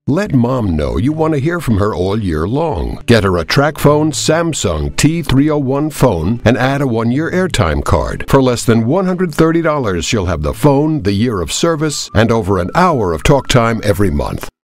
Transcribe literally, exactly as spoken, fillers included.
Let Mom know you want to hear from her all year long. Get her a TracFone Samsung T three oh one phone and add a one-year airtime card. For less than one hundred thirty dollars, she'll have the phone, the year of service, and over an hour of talk time every month.